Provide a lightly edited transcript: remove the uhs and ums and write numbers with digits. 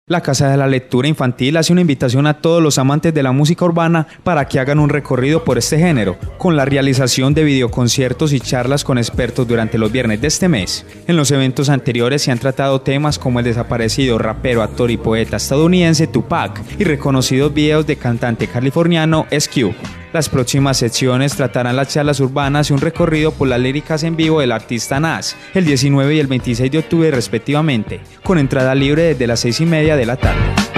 La Casa de la Lectura Infantil hace una invitación a todos los amantes de la música urbana para que hagan un recorrido por este género, con la realización de videoconciertos y charlas con expertos durante los viernes de este mes. En los eventos anteriores se han tratado temas como el desaparecido rapero, actor y poeta estadounidense Tupac y reconocidos videos del cantante californiano Ice-Cube. Las próximas secciones tratarán las charlas urbanas y un recorrido por las líricas en vivo del artista Nas, el 19 y el 26 de octubre respectivamente, con entrada libre desde las 6:30 de la tarde.